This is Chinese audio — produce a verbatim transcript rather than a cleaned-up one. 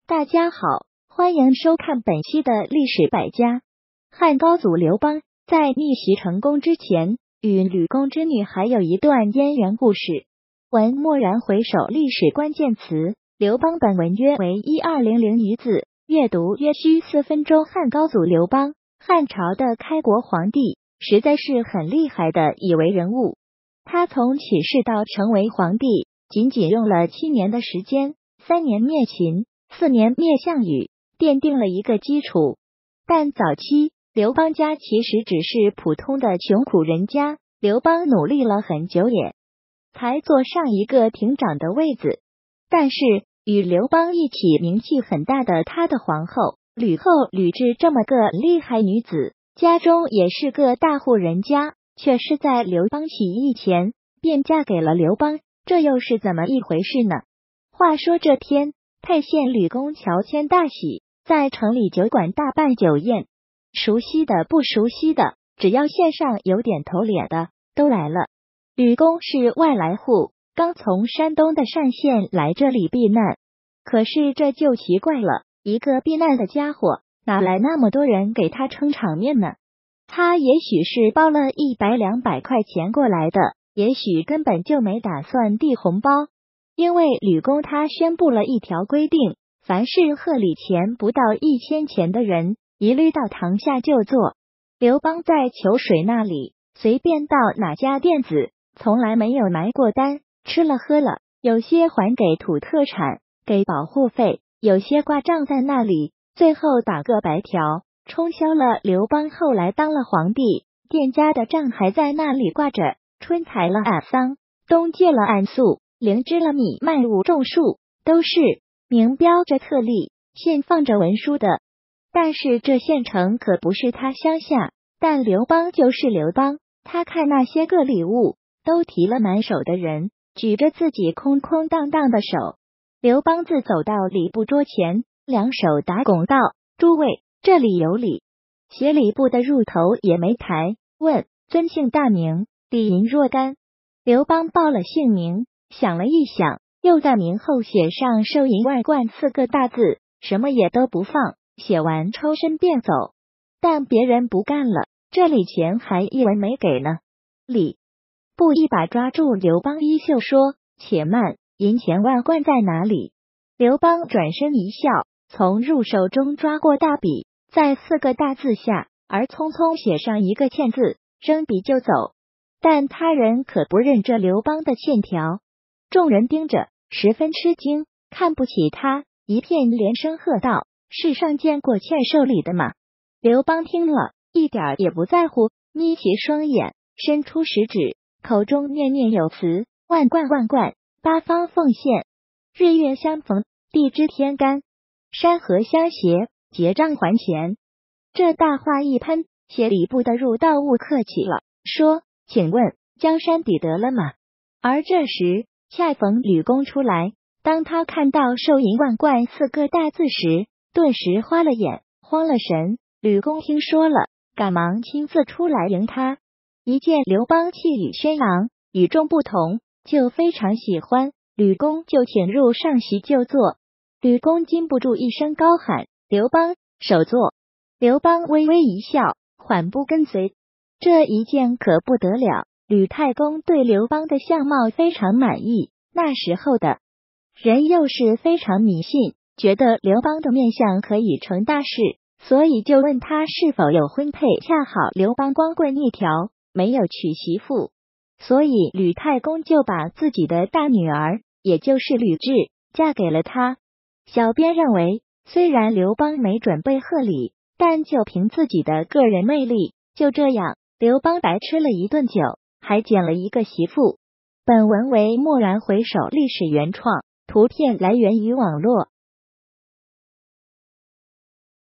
大家好，欢迎收看本期的历史百家。汉高祖刘邦在逆袭成功之前，与吕公之女还有一段渊源故事。文蓦然回首，历史关键词：刘邦。本文约为一二零零余字，阅读约需四分钟。汉高祖刘邦，汉朝的开国皇帝，实在是很厉害的一位人物。他从起事到成为皇帝，仅仅用了七年的时间，三年灭秦，四年灭项羽，奠定了一个基础。但早期刘邦家其实只是普通的穷苦人家，刘邦努力了很久也才坐上一个亭长的位子。但是与刘邦一起名气很大的他的皇后吕后吕雉这么个厉害女子，家中也是个大户人家，却是在刘邦起义前便嫁给了刘邦，这又是怎么一回事呢？话说这天，沛县吕公乔迁大喜，在城里酒馆大办酒宴，熟悉的不熟悉的，只要县上有点头脸的都来了。吕公是外来户，刚从山东的单县来这里避难。可是这就奇怪了，一个避难的家伙，哪来那么多人给他撑场面呢？他也许是包了一百两百块钱过来的，也许根本就没打算递红包。因为吕公他宣布了一条规定，凡是贺礼钱不到一千钱的人，一律到堂下就坐。刘邦在裘水那里随便到哪家店子，从来没有埋过单，吃了喝了，有些还给土特产，给保护费，有些挂账在那里，最后打个白条，冲销了。刘邦后来当了皇帝，店家的账还在那里挂着，春采了暗桑，冬借了暗粟，灵芝了米麦物种树，都是明标着特例，现放着文书的。但是这县城可不是他乡下，但刘邦就是刘邦，他看那些个礼物，都提了满手的人，举着自己空空荡荡的手。刘邦自走到礼部桌前，两手打拱道：“诸位，这里有礼。”协礼部的入头也没抬，问：“尊姓大名，礼银若干？”刘邦报了姓名，想了一想，又在名后写上“收银万贯”四个大字，什么也都不放，写完抽身便走。但别人不干了，这礼钱还一文没给呢。礼部一把抓住刘邦衣袖说：“且慢，银钱万贯在哪里？”刘邦转身一笑，从入手中抓过大笔，在四个大字下而匆匆写上一个欠字，扔笔就走。但他人可不认这刘邦的欠条，众人盯着，十分吃惊，看不起他，一片连声喝道：“世上见过欠受礼的吗？”刘邦听了，一点也不在乎，眯起双眼，伸出食指，口中念念有词：“万贯万贯，八方奉献，日月相逢，地支天干，山河相协，结账还钱。”这大话一喷，协礼部的入道务客气了，说：“请问江山抵得了吗？”而这时恰逢吕公出来，当他看到“收银万贯”四个大字时，顿时花了眼，慌了神。吕公听说了，赶忙亲自出来迎他，一见刘邦气宇轩昂，与众不同，就非常喜欢。吕公就请入上席就坐。吕公禁不住一声高喊：“刘邦，首座！”刘邦微微一笑，缓步跟随。这一见可不得了，吕太公对刘邦的相貌非常满意，那时候的人又是非常迷信，觉得刘邦的面相可以成大事，所以就问他是否有婚配。恰好刘邦光棍一条，没有娶媳妇，所以吕太公就把自己的大女儿，也就是吕雉，嫁给了他。小编认为，虽然刘邦没准备贺礼，但就凭自己的个人魅力，就这样刘邦白吃了一顿酒，还捡了一个媳妇。本文为蓦然回首历史原创，图片来源于网络。